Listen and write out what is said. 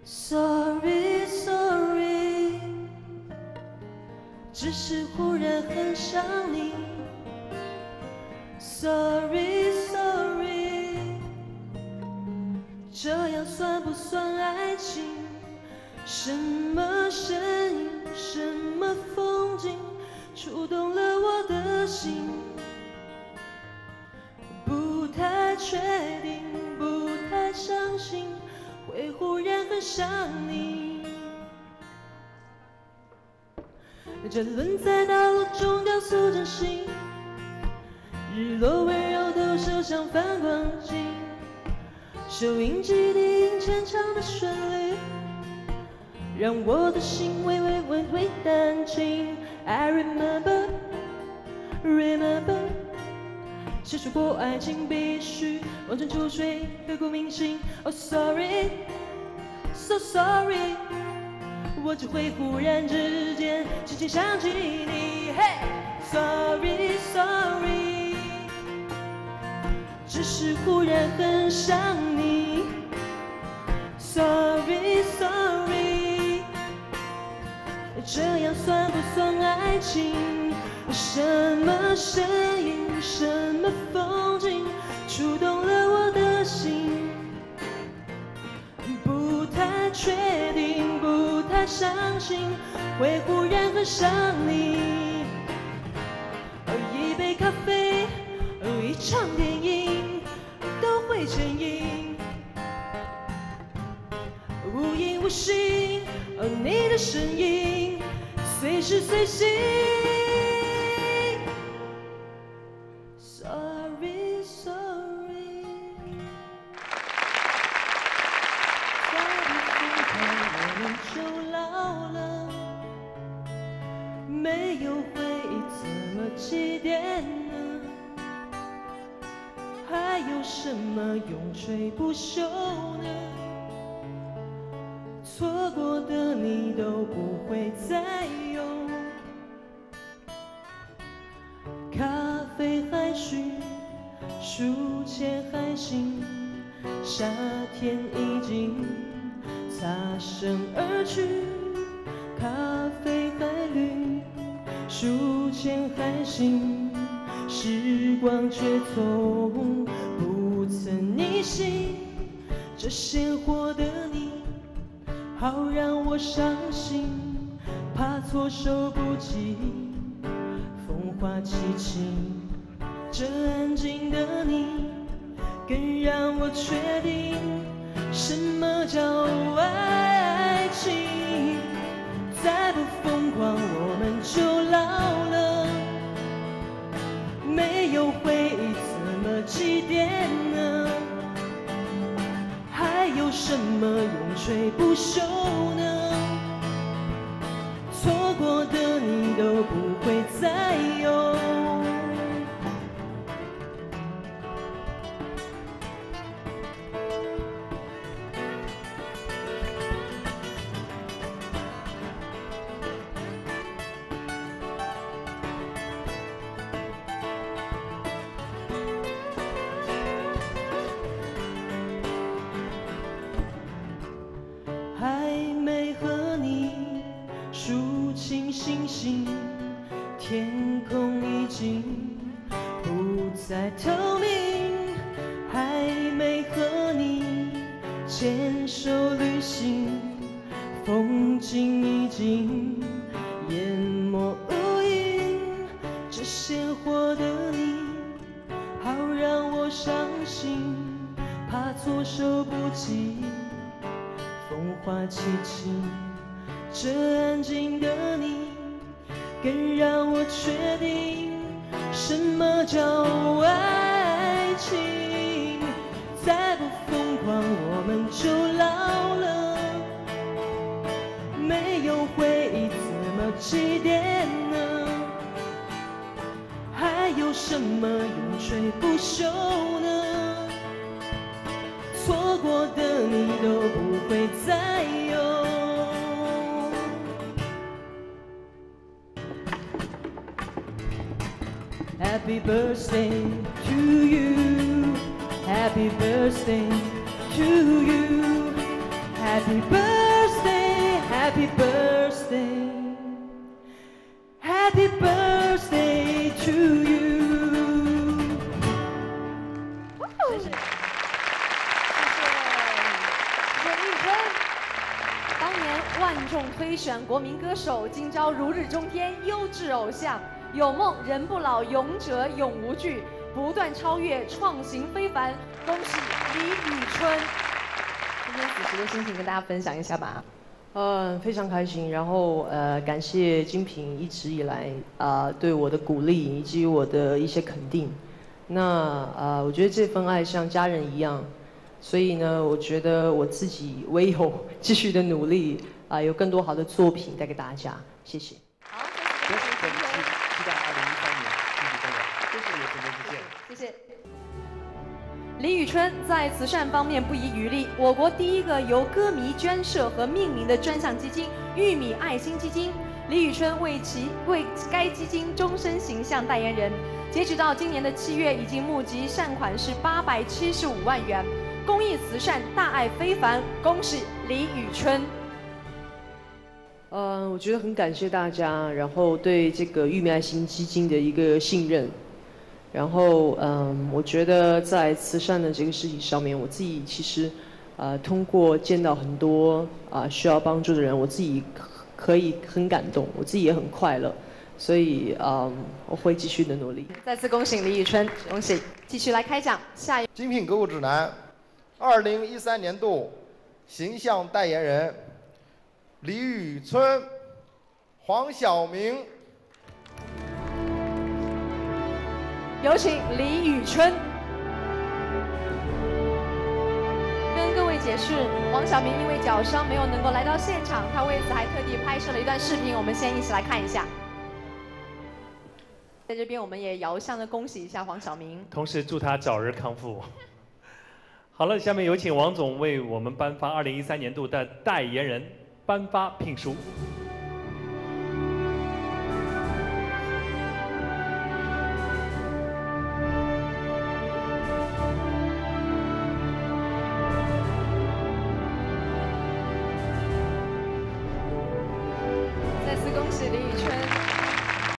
Sorry Sorry， 只是忽然很想你。Sorry Sorry， 这样算不算爱情？什么声音，什么风景，触动了我的心？不太确定，不太相信，会忽然很想你。这轮在道路中雕塑真心，日落温柔投射像反光镜，收音机低音牵唱的旋律，让我的心微微微微胆惊。I remember， 谁说过爱情必须忘川出水，刻骨铭心。Oh sorry， so sorry， 我只会忽然之间轻轻想起你。Hey， sorry sorry， 只是忽然很想你。Sorry sorry， 这样算不算爱情？什么声音，什么风景，触动了我的心？不太确定，不太相信，会忽然很想你。一杯咖啡，一场电影，都会成瘾。无影无形，你的身影，随时随行。Sorry Sorry， 再不分开我们就老了，没有回忆怎么祭奠呢？还有什么永垂不朽呢？错过的你都不会再有。咖啡还需，书签还行，夏天已经擦身而去。咖啡还绿，书签还行，时光却从不曾逆行。这鲜活的你，好让我伤心，怕措手不及，风花凄清。这安静的你，更让我确定什么叫爱情。再不疯狂，我们就老了，没有回忆怎么祭奠呢？还有什么永垂不朽呢？错过的你都不会再有。还没和你数清星星，天空已经不再透明。还没和你牵手旅行，风景已经淹没无影。这鲜活的你，好让我伤心，怕措手不及，风花凄清。这安静的你，更让我确定什么叫爱情。再不疯狂，我们就老了，没有回忆怎么祭奠呢？还有什么永垂不朽呢？错过的你都不会再有。Happy birthday to you, Happy birthday to you, Happy birthday, happy birthday, happy birthday to you。 谢谢，谢谢李宇春。当年万众推选国民歌手，今朝如日中天，优质偶像，有梦人不老，勇者永无惧，不断超越，创新非凡。恭喜李宇春！今天此时的心情跟大家分享一下吧。 非常开心，然后感谢精品一直以来对我的鼓励以及我的一些肯定。那我觉得这份爱像家人一样，所以呢，我觉得我自己唯有继续的努力有更多好的作品带给大家。谢谢。 好，谢谢。 期待2013年继续增长。谢谢也真的是谢谢。 谢谢。李宇春在慈善方面不遗余力，我国第一个由歌迷捐设和命名的专项基金“玉米爱心基金”，李宇春为该基金终身形象代言人。截止到今年的7月，已经募集善款是875万元，公益慈善大爱非凡，恭喜李宇春。 我觉得很感谢大家，然后对这个玉米爱心基金的一个信任。然后，我觉得在慈善的这个事情上面，我自己其实，通过见到很多需要帮助的人，我自己可以很感动，我自己也很快乐，所以我会继续的努力。 再次恭喜李宇春，恭喜！继续来开讲，下一精品歌舞指南，2013年度形象代言人李宇春、黄晓明。 有请李宇春。跟各位解释，黄晓明因为脚伤没有能够来到现场，他为此还特地拍摄了一段视频，我们先一起来看一下。在这边，我们也遥相的恭喜一下黄晓明， 同时祝他早日康复。好了，下面有请王总为我们颁发2013年度的代言人颁发聘书。